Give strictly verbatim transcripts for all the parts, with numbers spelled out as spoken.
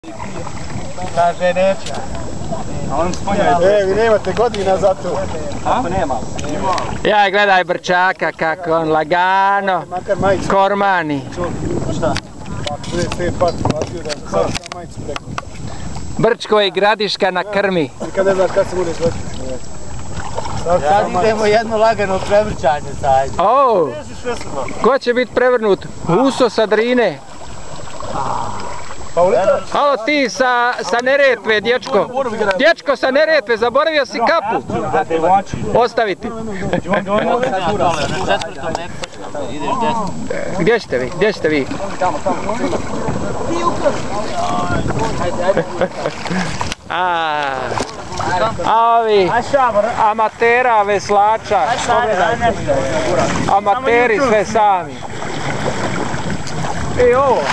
Kaže neće. A on spolja. E, vi nemate godina za to. Kako nema? Ja gledaj Brčaka kako on lagano kormani. Šta? Bude sve part platio da sad sam majicu preko. Brčko i Gradiška na krmi. Nikad ne znaš kad se budeš letiti. Sad idemo jedno lagano prevrćanje sad. O, ko će biti prevrnut? Huso sa Drine. Alo ti sa, sa Neretve, dječko. Dječko sa Neretve, zaboravio si kapu. Ostaviti. Gdje ćete vi? Gdje ćete vi? A, a ovi amatera, veslača. Amateri sve sami. I ovo.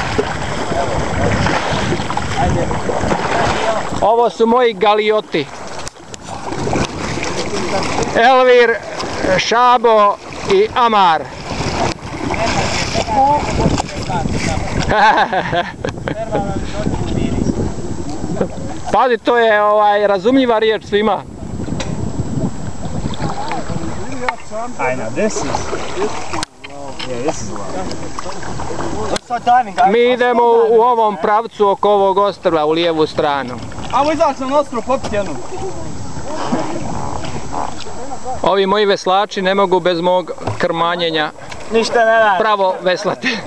Ovo su moji galioti. Elvir, Šabo i Amar. Pazi, to je ovaj razumljiva riječ svima. I know, this is... Yeah, this is... Mi idemo u ovom pravcu oko ovog ostrva u lijevu stranu. Ajmo izaći na ostrov popiti jednu. Ovi moji veslači ne mogu bez mog krmanjenja Ništa ne radi. pravo veslati.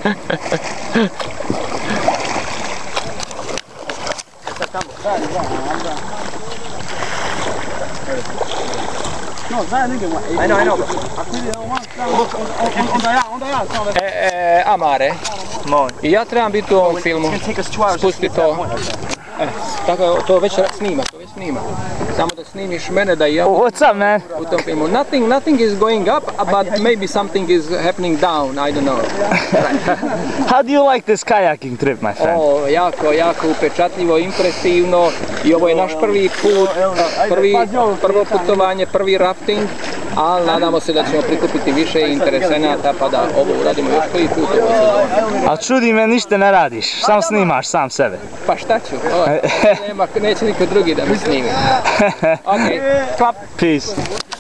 I know, I know. Onda ja, onda ja. E, e, Amare, i ja trebam biti u ovom filmu, spusti to. E, tako to već snima, to već snima. Samo da snimiš mene da i ja What's up, man? u tom filmu. Nothing, nothing is going up, but maybe something is happening down, I don't know. How do you like this kayaking trip, my friend? O, jako, jako upečatljivo, impresivno i ovo je naš prvi put, prvi, prvo putovanje, prvi rafting, ali nadamo se da ćemo prikupiti više interesenata pa da ovo uradimo još koji put. A čudi me, ništa ne radiš, sam snimaš sam sebe. Pa šta ću? O, nema, neće niko drugi da me snimi. Ok, klap. Peace.